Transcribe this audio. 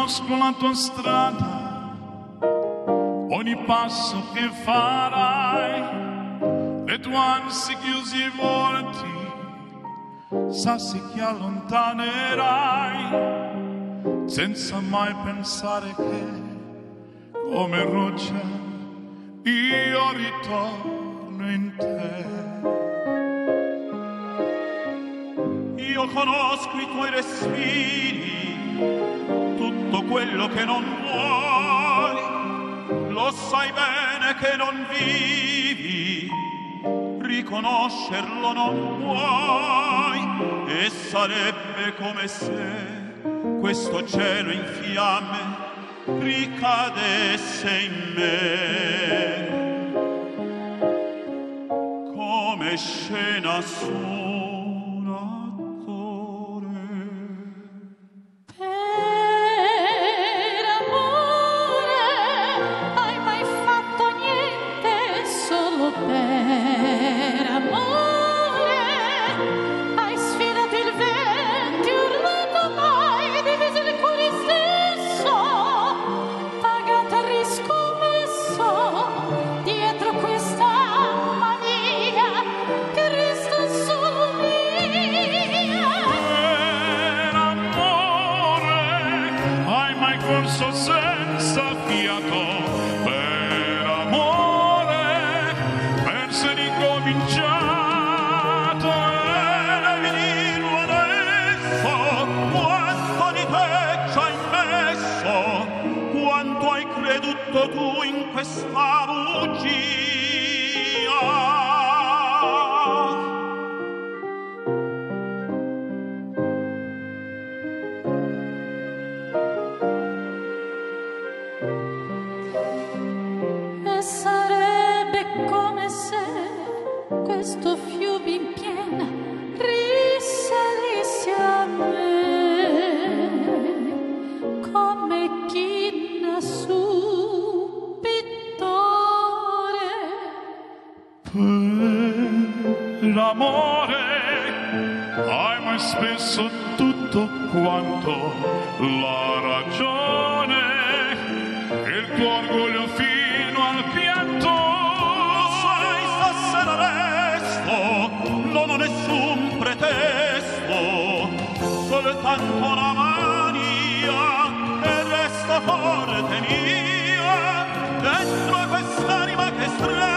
conosco la tua strada, ogni passo che farai, le tue ansie chiusi volti, sassi che allontanerai, senza mai pensare che, come roccia, io ritorno in te. Io conosco i tuoi respiri, tutto quello che non vuoi, lo sai bene che non vivi, riconoscerlo non puoi, e sarebbe come se questo cielo in fiamme ricadesse in me, come scena su. Senza fiato per amore, perse ricominciato, e dirlo adesso quanto di te ci hai messo, quanto hai creduto tu in questa bugia. Sarebbe come se questo fiume in piena risalisse a me, come china su pittore. Per l'amore hai mai spesso tutto quanto la ragione, il tuo orgoglio fino al pianto. Lo sai, stasera resto, non ho nessun pretesto, soltanto una mania, e resta forte mia dentro quest'anima che strema.